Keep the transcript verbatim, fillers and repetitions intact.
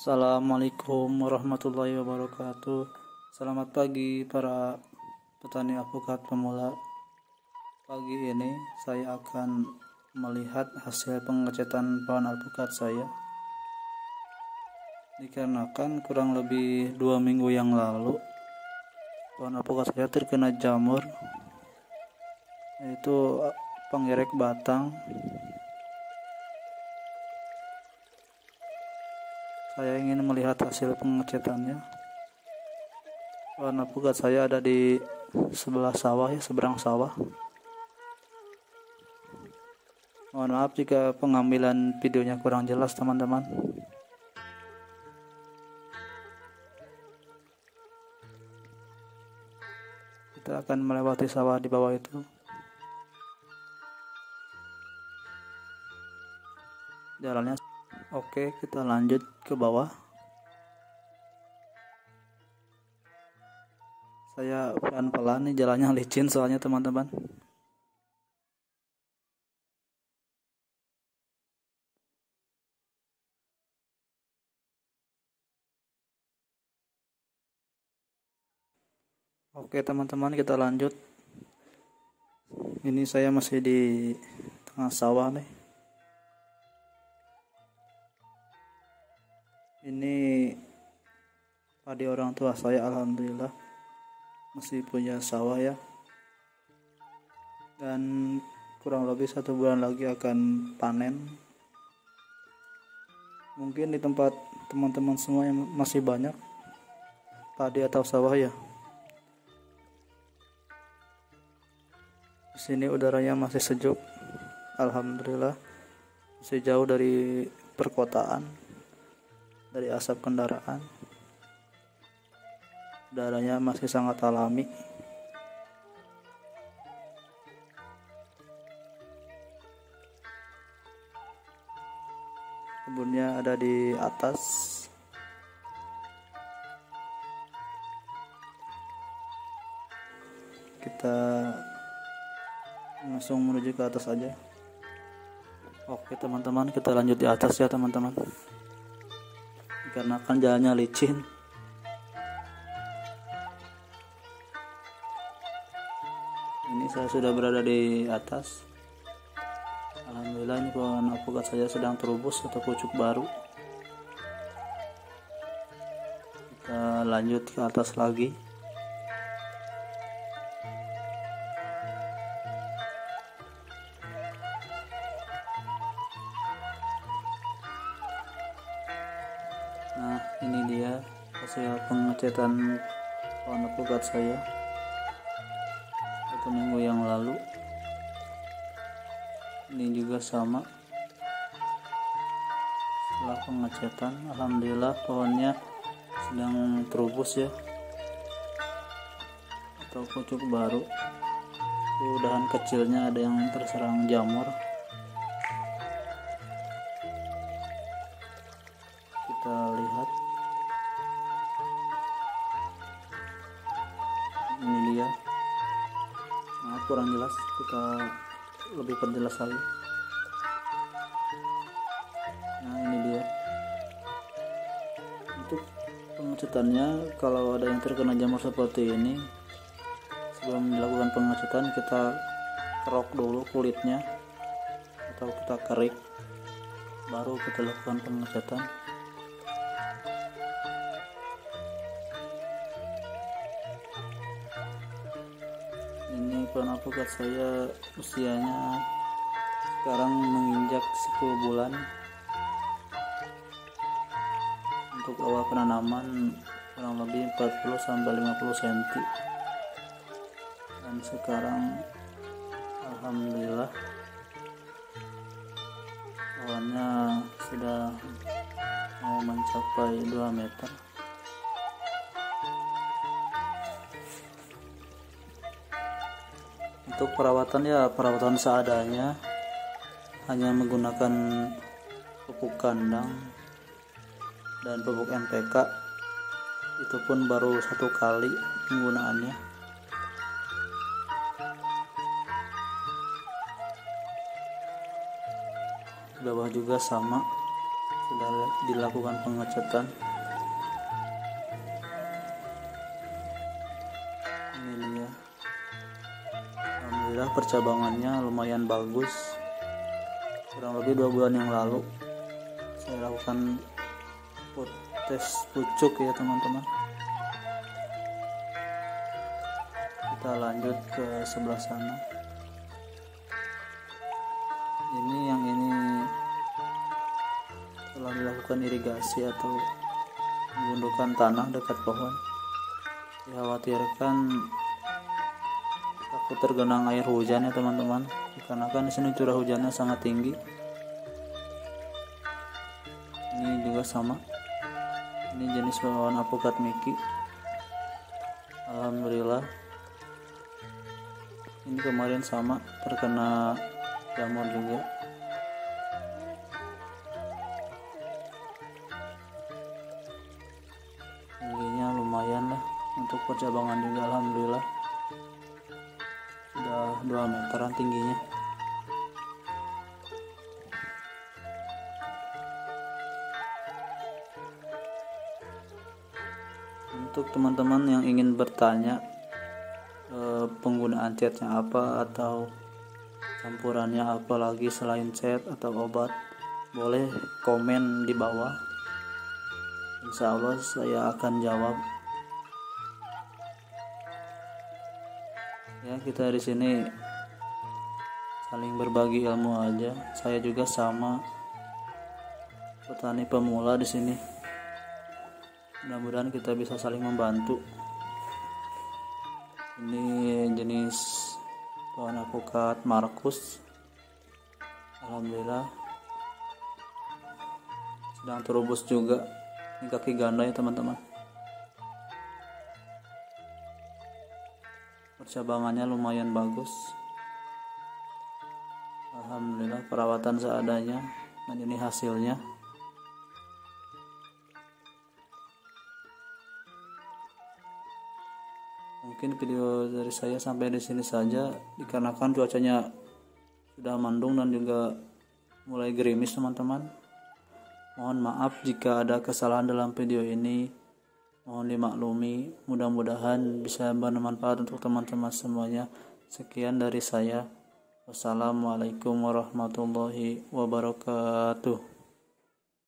Assalamualaikum warahmatullahi wabarakatuh. Selamat pagi para petani alpukat pemula. Pagi ini saya akan melihat hasil pengecetan pohon alpukat saya. Dikarenakan kurang lebih dua minggu yang lalu pohon alpukat saya terkena jamur, yaitu penggerek batang. Saya ingin melihat hasil pengecetannya. Pohon alpukat saya ada di sebelah sawah ya, seberang sawah. Mohon maaf jika pengambilan videonya kurang jelas teman-teman. Kita akan melewati sawah di bawah itu. Jalannya oke, kita lanjut ke bawah. Saya pelan-pelan nih, jalannya licin soalnya teman-teman. Oke teman-teman, kita lanjut. Ini saya masih di tengah sawah nih. Ini padi orang tua saya, alhamdulillah masih punya sawah ya, dan kurang lebih satu bulan lagi akan panen. Mungkin di tempat teman-teman semua yang masih banyak padi atau sawah ya. Di sini udaranya masih sejuk, alhamdulillah, masih jauh dari perkotaan, dari asap kendaraan. Udaranya masih sangat alami. Kebunnya ada di atas. Kita langsung menuju ke atas aja. Oke teman-teman, kita lanjut di atas ya teman-teman. Karena kan jalannya licin. Ini saya sudah berada di atas. Alhamdulillah, ini pohon alpukat saya sedang terubus atau pucuk baru. Kita lanjut ke atas lagi. Nah, ini dia hasil pengecetan pohon alpukat saya satu minggu yang lalu. Ini juga sama. Setelah pengecetan, alhamdulillah pohonnya sedang terubus ya, atau pucuk baru. Dahan kecilnya ada yang terserang jamur. Kita lihat, ini dia. Nah, kurang jelas, kita lebih perjelas lagi. Nah, ini dia. Untuk pengecetannya, kalau ada yang terkena jamur seperti ini, sebelum dilakukan pengecetan kita kerok dulu kulitnya atau kita kerik, baru kita lakukan pengecetan. Ini pohon alpukat saya usianya sekarang menginjak sepuluh bulan. Untuk awal penanaman kurang lebih empat puluh sampai lima puluh sentimeter. Dan sekarang alhamdulillah pohonnya sudah mau mencapai dua meter. Untuk perawatan ya perawatan seadanya, hanya menggunakan pupuk kandang dan pupuk N P K. Itu pun baru satu kali penggunaannya. Di bawah juga sama, sudah dilakukan pengecatan. Ini dia, alhamdulillah percabangannya lumayan bagus. Kurang lebih dua bulan yang lalu saya lakukan tes pucuk ya teman-teman. Kita lanjut ke sebelah sana. Ini yang ini telah dilakukan irigasi atau pembentukan tanah dekat pohon. Dikhawatirkan takut tergenang air hujan ya teman-teman, dikarenakan di sini curah hujannya sangat tinggi. Ini juga sama, ini jenis bawaan apokat Mickey. Alhamdulillah, ini kemarin sama terkena jamur juga. Tingginya lumayan lah untuk percabangan juga, alhamdulillah sudah dua meteran tingginya. Untuk teman-teman yang ingin bertanya eh, penggunaan catnya apa atau campurannya apa lagi selain cat atau obat, boleh komen di bawah. Insya Allah saya akan jawab. Ya, kita di sini saling berbagi ilmu aja. Saya juga sama, petani pemula di sini. Mudah-mudahan kita bisa saling membantu. Ini jenis pohon apokat Markus. Alhamdulillah sedang terubus juga. Ini kaki ganda ya teman-teman. Percabangannya lumayan bagus. Alhamdulillah perawatan seadanya, dan ini hasilnya. Mungkin video dari saya sampai di sini saja, dikarenakan cuacanya sudah mendung dan juga mulai gerimis teman-teman. Mohon maaf jika ada kesalahan dalam video ini, mohon dimaklumi. Mudah-mudahan bisa bermanfaat untuk teman-teman semuanya. Sekian dari saya. Wassalamualaikum warahmatullahi wabarakatuh.